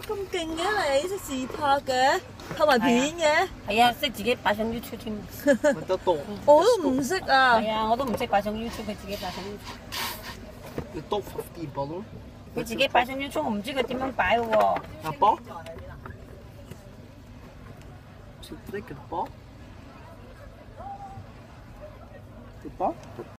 咁勁嘅你，識自拍嘅，拍埋片嘅。 係啊，識自己擺上 YouTube 添。 咪得多。 我都唔識啊。 係啊，我都唔識擺上 YouTube，佢自己擺上 YouTube。 你多50 balloon。 佢自己擺上 YouTube，我唔知佢點樣擺嘅喎。 阿波？Tu cliques le pas? Le pas?